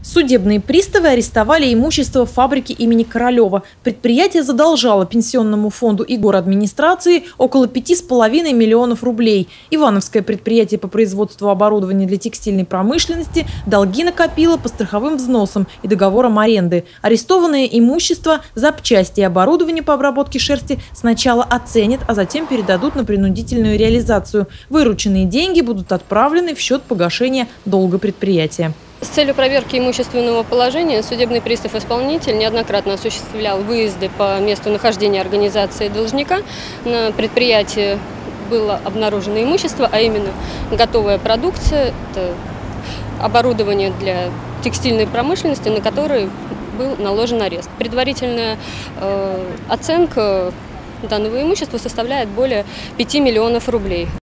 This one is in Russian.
Судебные приставы арестовали имущество фабрики имени Королева. Предприятие задолжало Пенсионному фонду и горадминистрации около 5,5 миллионов рублей. Ивановское предприятие по производству оборудования для текстильной промышленности долги накопило по страховым взносам и договорам аренды. Арестованное имущество, запчасти и оборудование по обработке шерсти сначала оценят, а затем передадут на принудительную реализацию. Вырученные деньги будут отправлены в счет погашения долга предприятия. С целью проверки имущественного положения судебный пристав-исполнитель неоднократно осуществлял выезды по месту нахождения организации должника. На предприятии было обнаружено имущество, а именно готовая продукция, это оборудование для текстильной промышленности, на которое был наложен арест. Предварительная оценка данного имущества составляет более 5 миллионов рублей.